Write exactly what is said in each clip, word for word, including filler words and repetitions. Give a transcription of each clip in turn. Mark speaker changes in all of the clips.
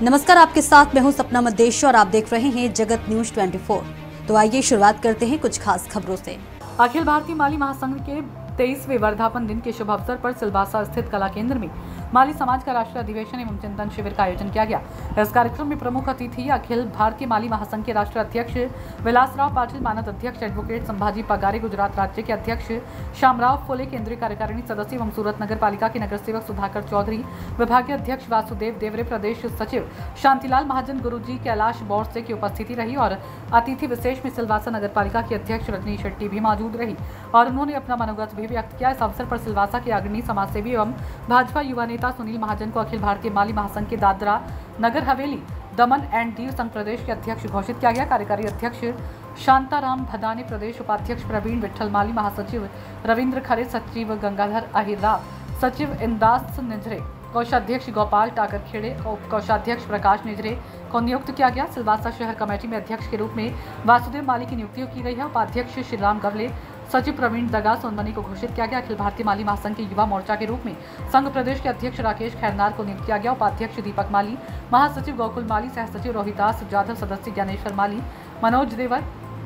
Speaker 1: नमस्कार, आपके साथ मैं हूं सपना मदेश और आप देख रहे हैं जगत न्यूज चौबीस। तो आइए शुरुआत करते हैं कुछ खास खबरों से।
Speaker 2: अखिल भारतीय माली महासंघ के तेईसवें वर्धापन दिन के शुभ अवसर पर सिलवासा स्थित कला केंद्र में माली समाज का राष्ट्रीय अधिवेशन एवं चिंतन शिविर का आयोजन किया गया। इस कार्यक्रम में प्रमुख अतिथि अखिल भारतीय माली महासंघ के राष्ट्रीय अध्यक्ष विलासराव पाटिल, मानद अध्यक्ष एडवोकेट संभाजी पगारे, गुजरात राज्य के अध्यक्ष श्यामराव फुले, केंद्रीय कार्यकारिणी सदस्य एवं सूरत नगर पालिका के नगर सेवक सुधाकर चौधरी, विभागीय अध्यक्ष वासुदेव देवरे, प्रदेश सचिव शांतिलाल महाजन, गुरुजी कैलाश बोरसे की उपस्थिति रही और अतिथि विशेष में सिलवासा नगर पालिका की अध्यक्ष रजनी शेट्टी भी मौजूद रही और उन्होंने अपना मनोगत भी व्यक्त किया। इस अवसर पर सिलवासा के अग्रणी समाजसेवी एवं भाजपा युवा नेता सुनील महाजन को अखिल भारतीय माली महासंघ के दादरा नगर हवेली दमन एंड दीव संघ प्रदेश के अध्यक्ष घोषित किया गया। कार्यकारी अध्यक्ष शांताराम भदाने, प्रदेश उपाध्यक्ष प्रवीण विठल माली, महासचिव रविंद्र खरे, सचिव गंगाधर अहिरा, सचिव इंदास निजरे, कोषाध्यक्ष गोपाल टाकर खेड़े और कोषाध्यक्ष प्रकाश निजरे को नियुक्त किया गया। सिलवासा शहर कमेटी में अध्यक्ष के रूप में वासुदेव माली की नियुक्ति की गई है। उपाध्यक्ष श्रीराम गवले, सचिव प्रवीण दगा सोनमनी को घोषित किया गया। अखिल भारतीय माली महासंघ के युवा मोर्चा के रूप में संघ प्रदेश के अध्यक्ष राकेश खैरनार को नियुक्त किया गया। उपाध्यक्ष दीपक माली, महासचिव गोकुल माली, सह सचिव रोहिदास जाधव, सदस्य ज्ञानेश्वर माली, मनोज देवर,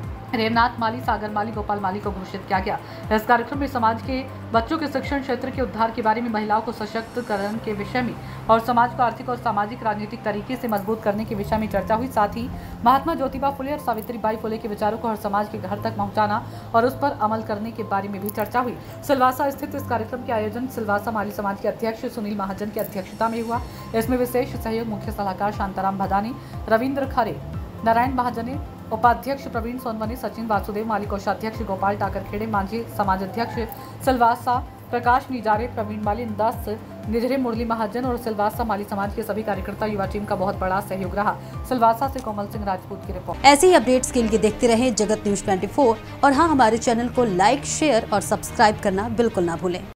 Speaker 2: रेवनाथ माली, सागर माली, गोपाल माली को घोषित किया गया। इस कार्यक्रम में समाज के बच्चों के शिक्षण क्षेत्र के उद्धार के बारे में, महिलाओं को सशक्तिकरण के विषय में और समाज को आर्थिक और सामाजिक राजनीतिक तरीके से मजबूत करने के विषय में चर्चा हुई। साथ ही महात्मा ज्योतिबा फुले और सावित्रीबाई फुले के विचारों को हर समाज के घर तक पहुंचाना और उस पर अमल करने के बारे में भी चर्चा हुई। सिलवासा स्थित इस कार्यक्रम के आयोजन सिलवासा माली समाज के अध्यक्ष सुनील महाजन की अध्यक्षता में हुआ। इसमें विशेष सहयोग मुख्य सलाहकार शांताराम भदाने, रविंद्र खरे, नारायण महाजने, उपाध्यक्ष प्रवीण सोनवनी, सचिन वासुदेव माली, कोषाध्यक्ष गोपाल टाकर खेड़े, मांझी समाज अध्यक्ष सिलवासा प्रकाश निजारे, प्रवीण माली, इंदास निजरे, मुरली महाजन और सिलवासा माली समाज के सभी कार्यकर्ता युवा टीम का बहुत बड़ा सहयोग रहा। सिलवासा से कोमल सिंह राजपूत की रिपोर्ट।
Speaker 1: ऐसे ही अपडेट्स के लिए देखते रहें जगत न्यूज चौबीस और हाँ, हमारे चैनल को लाइक, शेयर और सब्सक्राइब करना बिल्कुल ना भूलें।